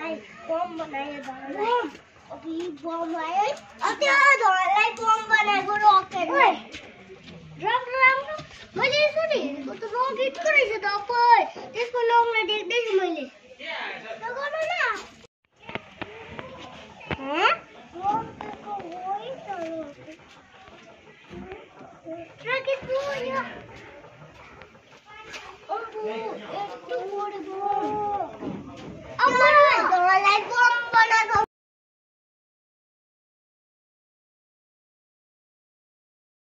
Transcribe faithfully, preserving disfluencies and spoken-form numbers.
धरालाई bomb बनायो धरालाई अबि bomb आयो अब त्यो धरालाई बम बनाएको रकेट राम्रो राम्रो मैले यसरी हेरेको त रकेटको रहेछ त अप्पै त्यसको लङलाई देख्दैछु मैले ल गर्नु न ह रकेटको होइ त रकेट हो अबु यस्तो बढी बम अब धरालाई बम बनाएको